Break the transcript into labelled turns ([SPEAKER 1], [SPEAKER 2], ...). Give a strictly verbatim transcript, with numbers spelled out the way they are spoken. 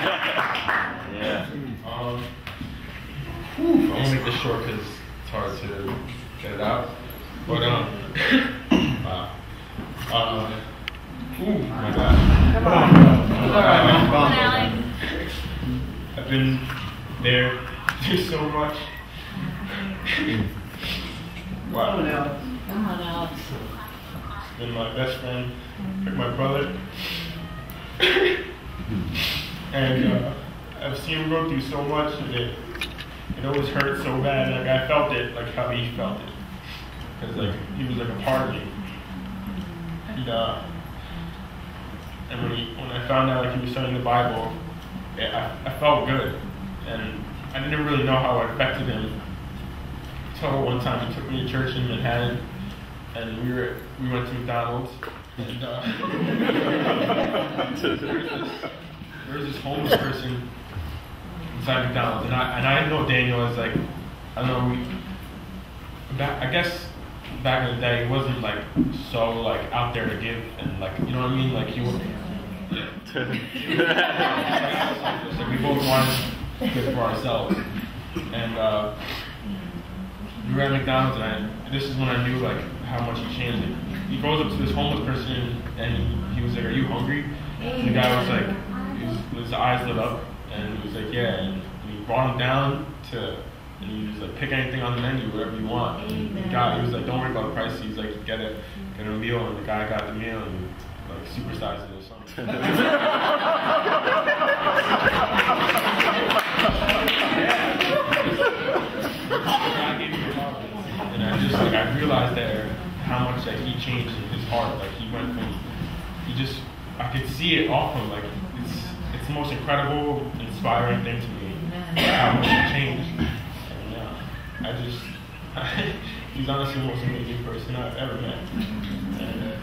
[SPEAKER 1] Yeah.
[SPEAKER 2] Um, whew, I'm gonna make this short because it's hard to get it out. But um, wow. Uh, ooh, my God.
[SPEAKER 3] Come on. Come
[SPEAKER 2] Uh,
[SPEAKER 3] on,
[SPEAKER 4] Alex.
[SPEAKER 2] I've been there through so much. Wow.
[SPEAKER 3] Come on, Alex.
[SPEAKER 2] He's been my best friend, like my brother. And uh, I've seen him go through so much, and it, it always hurt so bad. Like I felt it, like how he felt it, because like he was like a part of me. And uh, and when he, when I found out like he was studying the Bible, it, I I felt good, and I didn't really know how it affected him. Until one time he took me to church in Manhattan, and we were we went to McDonald's, and uh, there was this, there was this homeless person inside McDonald's, and I and I didn't know Daniel was like, I don't know, we, back, I guess back in the day he wasn't like so like out there to give, and like, you know what I mean, like he was, yeah. It's like we both wanted good for ourselves, and uh, we were at McDonald's, and I, this is when I knew like how much he changed. Like, he goes up to this homeless person, and he, he was like, "Are you hungry?" And the guy was like, he was, his eyes lit up, and he was like, "Yeah." And he brought him down to, and he was like, "Pick anything on the menu, whatever you want." And the guy, he was like, "Don't worry about the price." He's like, "Get it, get a meal," and the guy got the meal and like supersized it or something. And I just like I realized there how much like he changed in his heart. Like he went from, he just, I could see it off him. Like it's it's the most incredible, inspiring thing to me. How much he changed. And uh, I just, I, he's honestly the most amazing person I've ever met. And, uh,